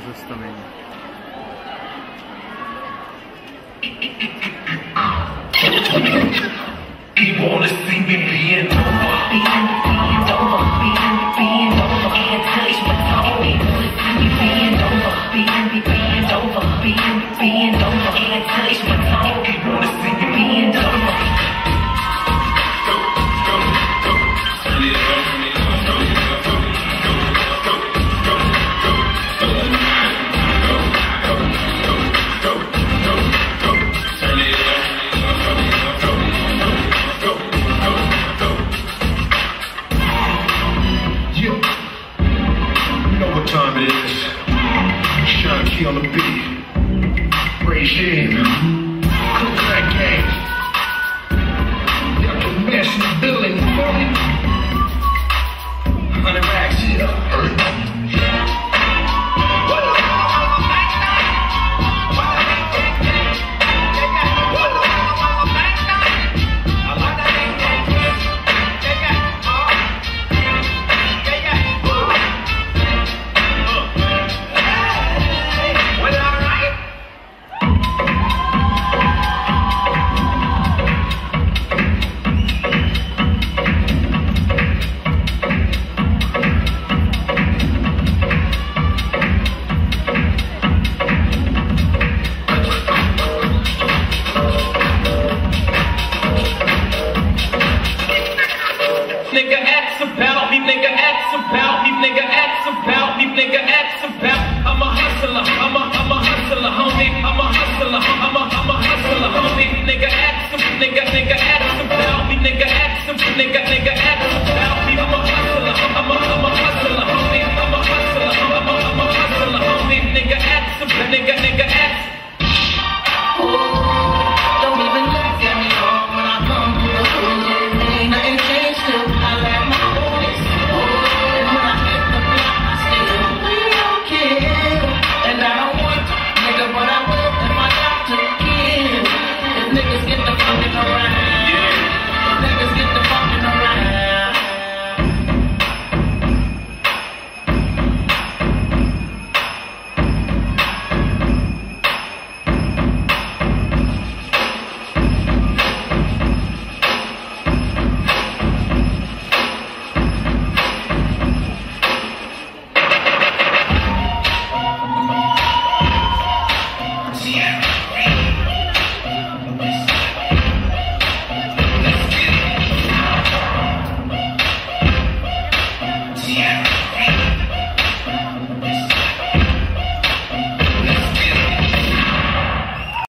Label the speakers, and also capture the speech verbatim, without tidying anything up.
Speaker 1: zastavení.
Speaker 2: You wanna see me being over, being over, being being over, can't touch my toe. You wanna see me being over, being being over, being being over, can't touch my toe. You wanna see me being over. Go, go, go, turn it up, turn it up, go, go, go, go, go, go, go, go, go, go, go, go, turn it up. Time it is. Shine key on the beat. Regime. Cook that game. Got the mesh in the building. Hundred racks here. Nigga acts about me, nigga acts about me, nigga acts about me, nigga acts about. I'm a hustler, I'm a, I'm a hustler, homie. I'm a hustler, I'm a, I'm a hustler, homie. Nigga acts, nigga, nigga acts about me, nigga acts, nigga, nigga acts about me. I'm a hustler, I'm a, I'm a hustler, homie. I'm a hustler, I'm a, I'm a hustler, homie. Nigga acts, nigga, nigga acts.
Speaker 3: Don't even look at me when I come through the hood. Ain't nothing changed till I let my voice. And when I hit the block, I still don't care. And I don't want to, nigga, but I will if I got to kill. If niggas get the fucking around, if niggas get the fucking around.
Speaker 2: Yeah.